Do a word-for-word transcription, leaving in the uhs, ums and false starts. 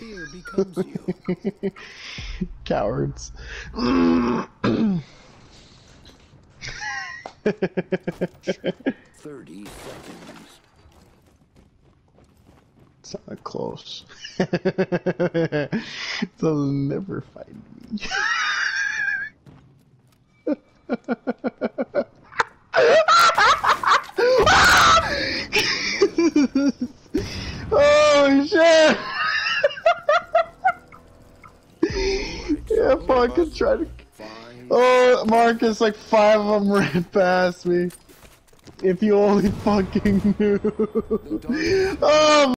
fear becomes you. Cowards. Thirty seconds. It's not close. They'll never find me. Oh shit! Yeah, fucking try to. Oh, Marcus, like five of them ran past me. If you only fucking knew. Oh.